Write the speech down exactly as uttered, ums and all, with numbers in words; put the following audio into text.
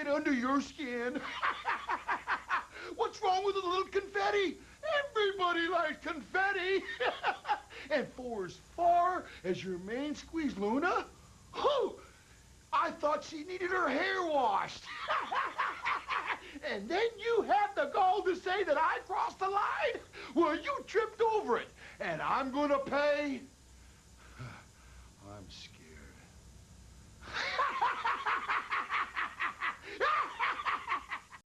get under your skin. What's wrong with a little confetti? Everybody likes confetti. And for as far as your main squeeze, Luna, whew, I thought she needed her hair washed. And then you have the gall to say that I crossed the line? Well, you tripped over it, and I'm gonna pay. I'm scared.